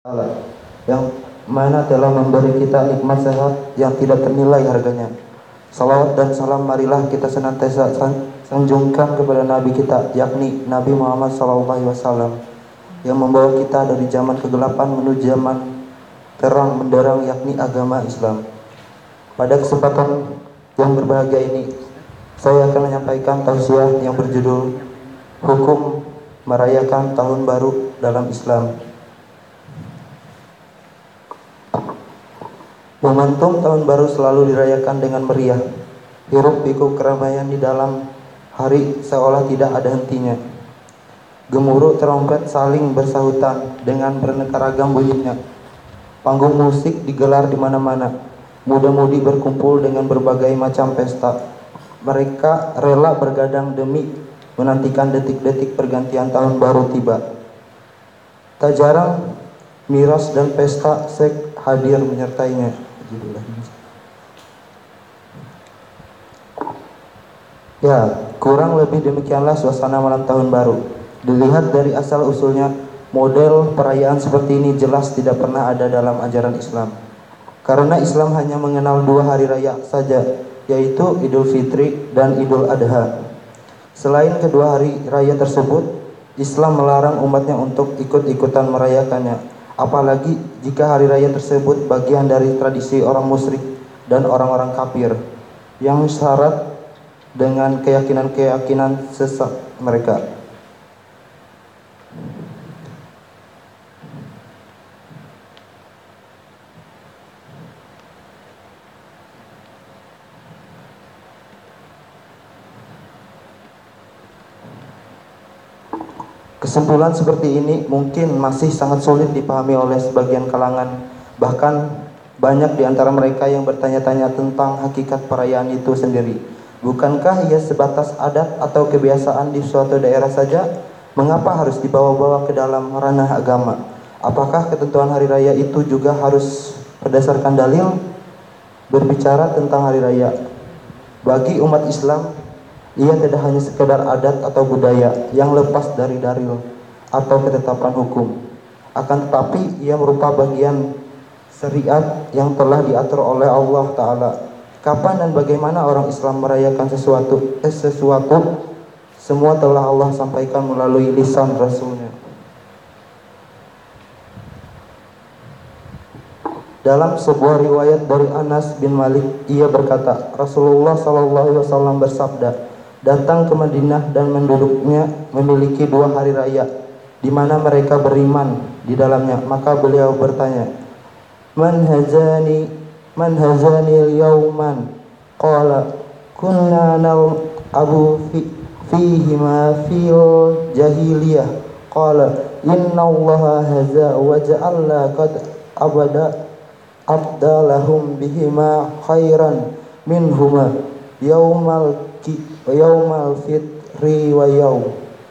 Allah yang mana telah memberi kita nikmat sehat yang tidak ternilai harganya. Salawat dan salam marilah kita senantiasa sanjungkan kepada Nabi kita, yakni Nabi Muhammad SAW, yang membawa kita dari zaman kegelapan menuju zaman terang menderang, yakni agama Islam. Pada kesempatan yang berbahagia ini, saya akan menyampaikan tausiah yang berjudul Hukum Merayakan Tahun Baru dalam Islam. Momentum tahun baru selalu dirayakan dengan meriah. Hiruk-pikuk keramaian di dalam hari seolah tidak ada hentinya. Gemuruh trompet saling bersahutan dengan beraneka ragam bunyinya. Panggung musik digelar di mana-mana. Muda-mudi berkumpul dengan berbagai macam pesta. Mereka rela bergadang demi menantikan detik-detik pergantian tahun baru tiba. Tak jarang miras dan pesta seks hadir menyertainya. Ya, kurang lebih demikianlah suasana malam tahun baru. Dilihat dari asal usulnya, model perayaan seperti ini jelas tidak pernah ada dalam ajaran Islam. Karena Islam hanya mengenal dua hari raya saja, yaitu Idul Fitri dan Idul Adha. Selain kedua hari raya tersebut, Islam melarang umatnya untuk ikut-ikutan merayakannya. Apalagi jika hari raya tersebut bagian dari tradisi orang musyrik dan orang-orang kafir yang syarat dengan keyakinan-keyakinan sesat mereka. Kesimpulan seperti ini mungkin masih sangat sulit dipahami oleh sebagian kalangan. Bahkan banyak di antara mereka yang bertanya-tanya tentang hakikat perayaan itu sendiri. Bukankah ia sebatas adat atau kebiasaan di suatu daerah saja? Mengapa harus dibawa-bawa ke dalam ranah agama? Apakah ketentuan hari raya itu juga harus berdasarkan dalil? Berbicara tentang hari raya, bagi umat Islam, ia tidak hanya sekedar adat atau budaya yang lepas dari dalil atau ketetapan hukum. Akan tetapi ia merupakan bagian syariat yang telah diatur oleh Allah Ta'ala. Kapan dan bagaimana orang Islam merayakan sesuatu, semua telah Allah sampaikan melalui lisan Rasulnya. Dalam sebuah riwayat dari Anas bin Malik, ia berkata, Rasulullah SAW bersabda, datang ke Madinah dan menduduknya memiliki dua hari raya di mana mereka beriman di dalamnya. Maka beliau bertanya, Man hazani al-yawman? Qala kunna nal'abu fihima fil jahiliyah. Qala inna allaha haza wa ja'alla qad abdalahum bihima khairan minhuma yawmal fitri wa yaum.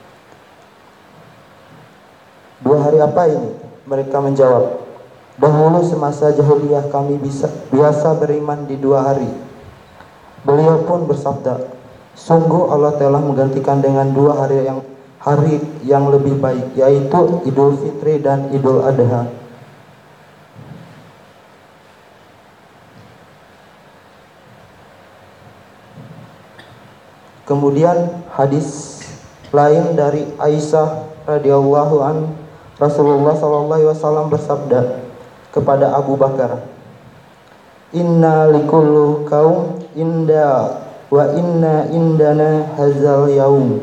Dua hari apa ini? Mereka menjawab, dahulu semasa jahiliyah kami biasa beriman di dua hari. Beliau pun bersabda, sungguh Allah telah menggantikan dengan dua hari yang lebih baik, yaitu Idul Fitri dan Idul Adha. Kemudian hadis lain dari Aisyah radhiyallahu an, Rasulullah SAW bersabda kepada Abu Bakar, Inna likullu kaum inda wa inna indana hazal yaum.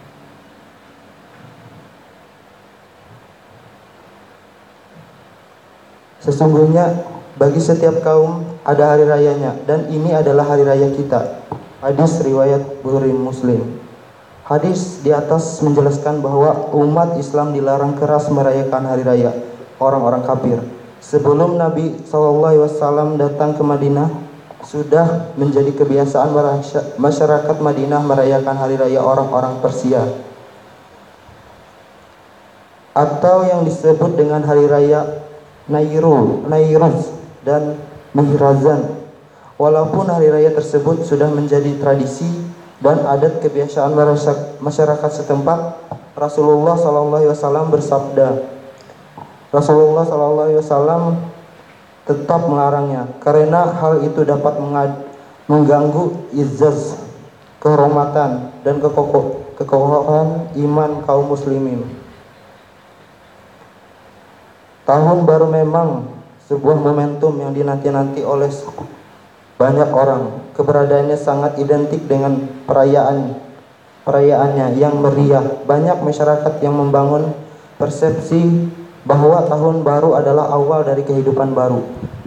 Sesungguhnya bagi setiap kaum ada hari rayanya, dan ini adalah hari raya kita. Hadis riwayat Bukhari Muslim. Hadis di atas menjelaskan bahwa umat Islam dilarang keras merayakan hari raya orang-orang kafir. Sebelum Nabi SAW datang ke Madinah, sudah menjadi kebiasaan masyarakat Madinah merayakan hari raya orang-orang Persia, atau yang disebut dengan hari raya Nairuz dan Mihrazan. Walaupun hari raya tersebut sudah menjadi tradisi dan adat kebiasaan masyarakat setempat, Rasulullah SAW bersabda, Rasulullah SAW tetap melarangnya karena hal itu dapat mengganggu izzaz, kehormatan dan kekokohan iman kaum muslimin. Tahun baru memang sebuah momentum yang dinanti-nanti oleh banyak orang. Keberadaannya sangat identik dengan perayaannya yang meriah. Banyak masyarakat yang membangun persepsi bahwa tahun baru adalah awal dari kehidupan baru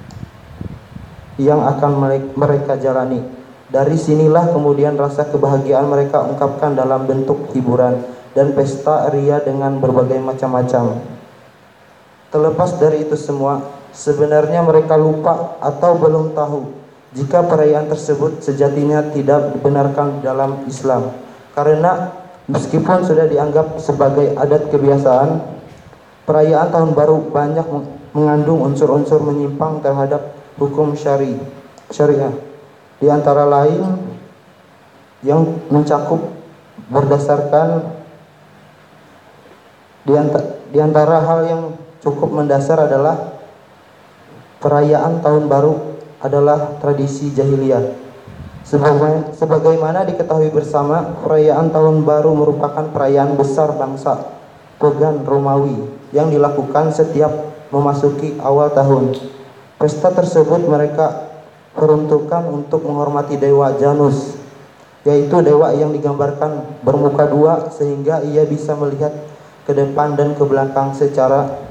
yang akan mereka jalani. Dari sinilah kemudian rasa kebahagiaan mereka ungkapkan dalam bentuk hiburan dan pesta ria dengan berbagai macam-macam. Terlepas dari itu semua, sebenarnya mereka lupa atau belum tahu jika perayaan tersebut sejatinya tidak dibenarkan dalam Islam. Karena meskipun sudah dianggap sebagai adat kebiasaan, perayaan tahun baru banyak mengandung unsur-unsur menyimpang terhadap hukum syariah. Di antara lain yang mencakup berdasarkan di antara hal yang cukup mendasar adalah perayaan tahun baru adalah tradisi jahiliyah. Sebagaimana diketahui bersama, perayaan tahun baru merupakan perayaan besar bangsa pagan Romawi yang dilakukan setiap memasuki awal tahun. Pesta tersebut mereka peruntukkan untuk menghormati dewa Janus, yaitu dewa yang digambarkan bermuka dua sehingga ia bisa melihat ke depan dan ke belakang secara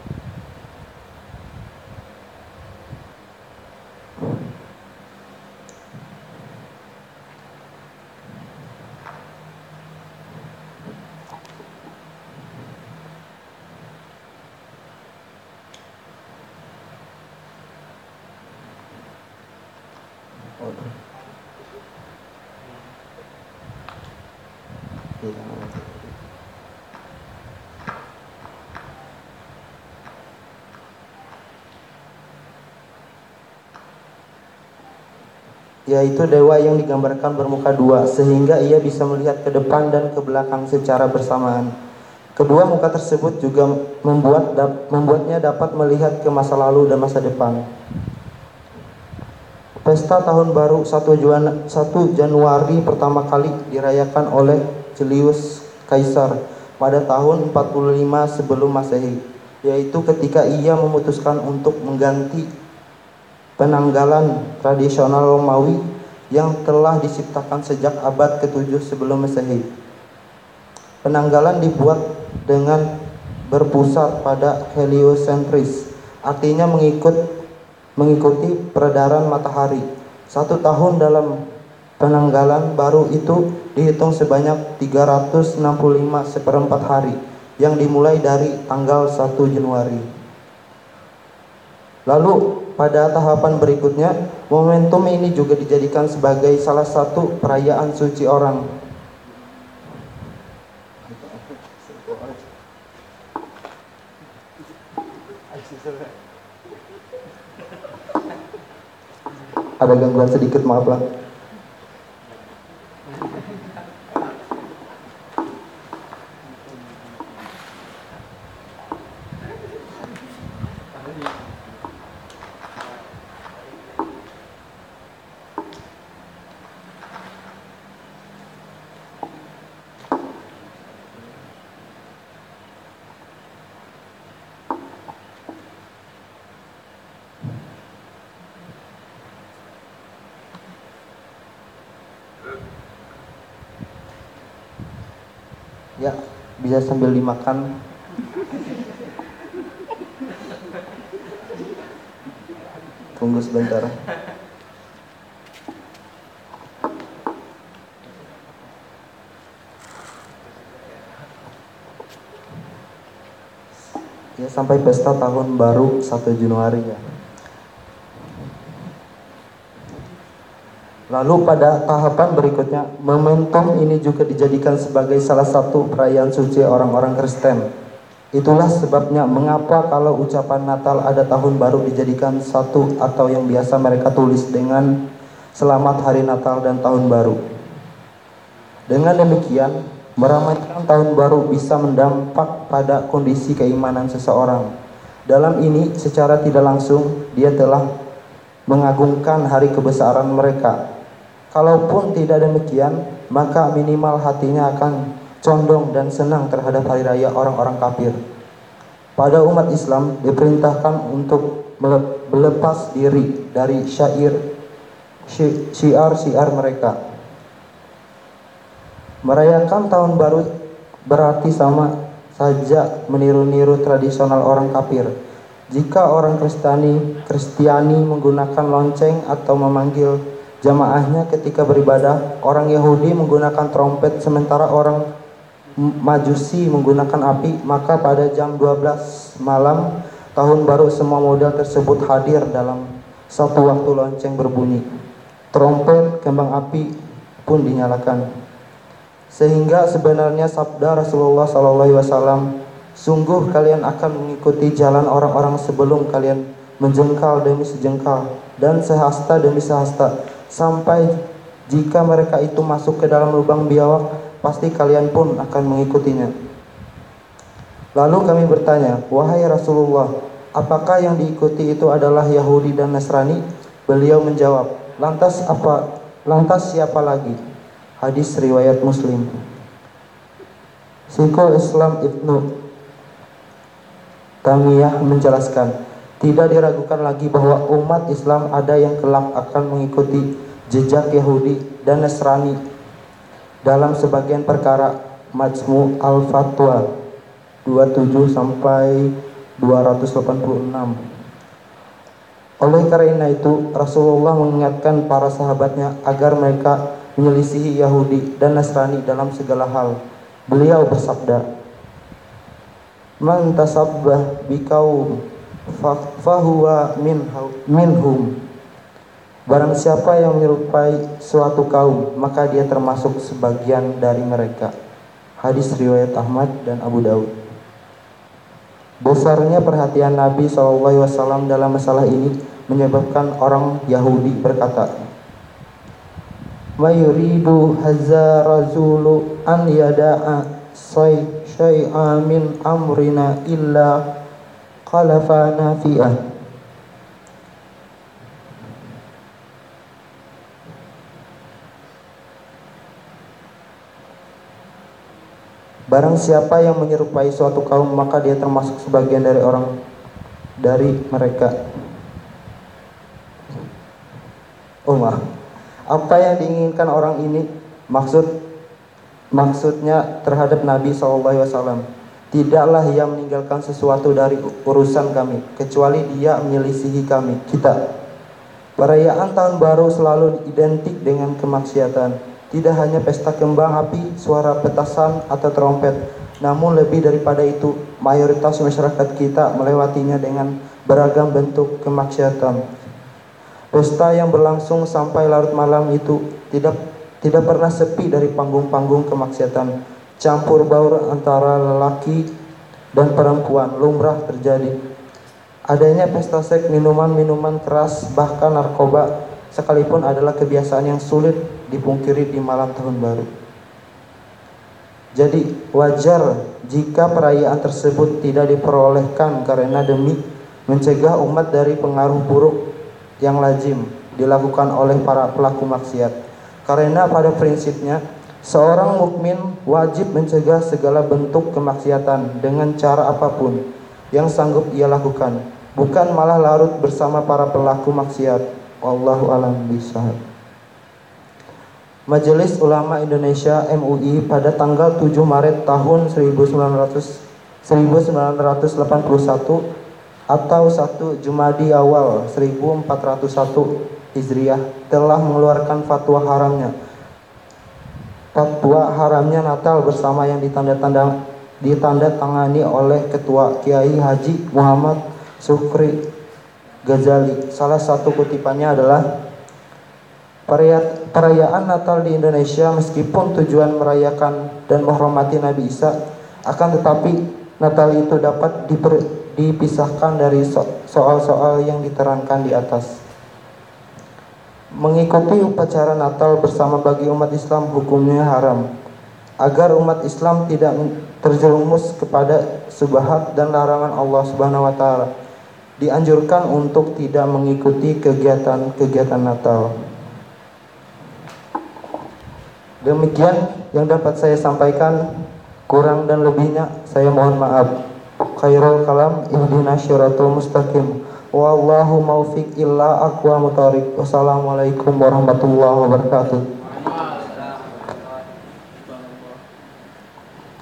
yaitu dewa yang digambarkan bermuka dua sehingga ia bisa melihat ke depan dan ke belakang secara bersamaan. Kedua muka tersebut juga membuatnya dapat melihat ke masa lalu dan masa depan. Pesta tahun baru 1 Januari pertama kali dirayakan oleh Julius Caesar pada tahun 45 sebelum Masehi, yaitu ketika ia memutuskan untuk mengganti penanggalan tradisional Romawi yang telah diciptakan sejak abad ke-7 sebelum Masehi. Penanggalan dibuat dengan berpusat pada heliosentris, artinya mengikuti peredaran matahari. 1 tahun dalam penanggalan baru itu dihitung sebanyak 365 seperempat hari yang dimulai dari tanggal 1 Januari. Lalu pada tahapan berikutnya, momentum ini juga dijadikan sebagai salah satu perayaan suci orang. Ada gangguan sedikit, maaf lah. Ya, bisa sambil dimakan. Tunggu sebentar. Ya, sampai pesta tahun baru 1 Januari ya. Lalu pada tahapan berikutnya, momentum ini juga dijadikan sebagai salah satu perayaan suci orang-orang Kristen. Itulah sebabnya mengapa kalau ucapan Natal ada tahun baru dijadikan satu atau yang biasa mereka tulis dengan Selamat Hari Natal dan Tahun Baru. Dengan demikian, meramaikan tahun baru bisa mendampak pada kondisi keimanan seseorang. Dalam ini secara tidak langsung dia telah mengagungkan hari kebesaran mereka. Kalaupun tidak demikian, maka minimal hatinya akan condong dan senang terhadap hari raya orang-orang kafir. Pada umat Islam diperintahkan untuk melepas diri dari syiar-syiar mereka. Merayakan tahun baru berarti sama saja meniru-niru tradisional orang kafir. Jika orang Kristiani menggunakan lonceng atau memanggil jamaahnya ketika beribadah, orang Yahudi menggunakan trompet sementara orang Majusi menggunakan api, maka pada jam 12 malam tahun baru semua model tersebut hadir dalam satu waktu lonceng berbunyi. Trompet, kembang api pun dinyalakan. Sehingga sebenarnya sabda Rasulullah SAW, sungguh kalian akan mengikuti jalan orang-orang sebelum kalian menjengkal demi sejengkal dan sehasta demi sehasta, sampai jika mereka itu masuk ke dalam lubang biawak, pasti kalian pun akan mengikutinya. Lalu kami bertanya, wahai Rasulullah, apakah yang diikuti itu adalah Yahudi dan Nasrani? Beliau menjawab, lantas siapa lagi? Hadis riwayat Muslim. Syekhul Islam Ibnu Taimiyah menjelaskan, tidak diragukan lagi bahwa umat Islam ada yang kelak akan mengikuti jejak Yahudi dan Nasrani dalam sebagian perkara. Majmu' al-Fatwa 27 sampai 286. Oleh karena itu Rasulullah mengingatkan para sahabatnya agar mereka menyelisihi Yahudi dan Nasrani dalam segala hal. Beliau bersabda, man tasabbah biqaum fahuwa minhum. Barang siapa yang menyerupai suatu kaum, maka dia termasuk sebagian dari mereka. Hadis riwayat Ahmad dan Abu Daud. Besarnya perhatian Nabi SAW dalam masalah ini menyebabkan orang Yahudi berkata, ma yuridu hadza razulu an yada'a syai'a min amrina illa qalafana fi'ah. Barang siapa yang menyerupai suatu kaum, maka dia termasuk sebagian dari mereka. Apa yang diinginkan orang ini? Maksudnya terhadap Nabi SAW, tidaklah ia meninggalkan sesuatu dari urusan kami, kecuali dia menyelisihi kita. Perayaan tahun baru selalu identik dengan kemaksiatan. Tidak hanya pesta kembang api, suara petasan atau trompet, namun lebih daripada itu, mayoritas masyarakat kita melewatinya dengan beragam bentuk kemaksiatan. Pesta yang berlangsung sampai larut malam itu tidak pernah sepi dari panggung-panggung kemaksiatan. Campur baur antara lelaki dan perempuan lumrah terjadi. Adanya pesta seks, minuman-minuman keras, bahkan narkoba sekalipun adalah kebiasaan yang sulit dipungkiri di malam tahun baru. Jadi wajar jika perayaan tersebut tidak diperolehkan karena demi mencegah umat dari pengaruh buruk yang lazim dilakukan oleh para pelaku maksiat. Karena pada prinsipnya seorang mukmin wajib mencegah segala bentuk kemaksiatan dengan cara apapun yang sanggup ia lakukan, bukan malah larut bersama para pelaku maksiat. Wallahu a'lam bishawab. Majelis Ulama Indonesia MUI pada tanggal 7 Maret tahun 1981 atau 1 Jumadi Awal 1401 Hijriah telah mengeluarkan fatwa haramnya Natal bersama yang ditandatangani oleh Ketua Kiai Haji Muhammad Syukri Ghazali. Salah satu kutipannya adalah, perayaan Natal di Indonesia meskipun tujuan merayakan dan menghormati Nabi Isa, akan tetapi Natal itu dapat dipisahkan dari soal-soal yang diterangkan di atas. Mengikuti upacara Natal bersama bagi umat Islam hukumnya haram. Agar umat Islam tidak terjerumus kepada subhat dan larangan Allah Subhanahu wa taala, dianjurkan untuk tidak mengikuti kegiatan-kegiatan Natal. Demikian yang dapat saya sampaikan, kurang dan lebihnya saya mohon maaf. Khairul kalam ihdinas syiratal mustaqim. Wallahu maufiq illa aqwamut thoriq. Wassalamualaikum warahmatullahi wabarakatuh.